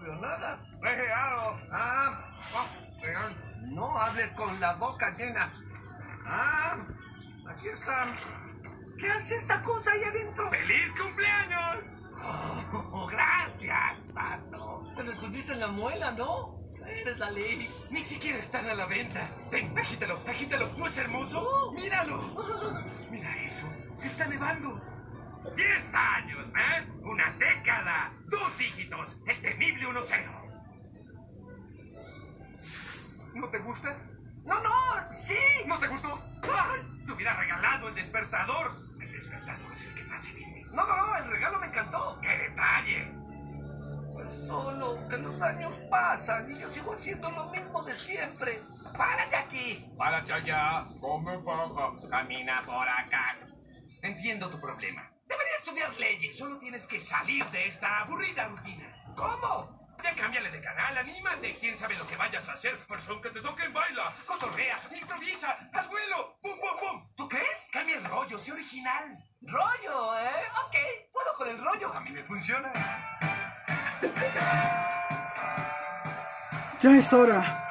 veo nada. ¡Regeado! No hables con la boca llena. Aquí están. ¿Qué hace esta cosa ahí adentro? ¡Feliz cumpleaños! Oh, gracias, pato. Te lo escondiste en la muela, ¿no? Eres la ley. Ni siquiera están a la venta. Ven, agítalo, agítalo. ¿No es hermoso? ¡Míralo! Mira eso. Está nevando. 10 años, ¿eh? Una década. 2 dígitos. El temible 1-0. ¿No te gusta? No, sí. ¿No te gustó? ¡Ay! Te hubiera regalado el despertador. El despertador es el que más se vende. No, el regalo me encantó. ¡Qué detalle! Pues solo que los años pasan y yo sigo haciendo lo mismo de siempre. ¡Párate aquí! Párate allá. Come paja. Camina por acá. Entiendo tu problema. Deberías estudiar leyes. Solo tienes que salir de esta aburrida rutina. ¿Cómo? Ya cámbiale de canal, anímate. ¿Quién sabe lo que vayas a hacer? Pues aunque te toquen, baila, cotorrea, improvisa, al vuelo. ¡Pum, pum, pum! ¿Tú crees? Cambia el rollo, sé original. ¿Rollo, eh? Ok, puedo con el rollo. A mí me funciona. Ya es hora.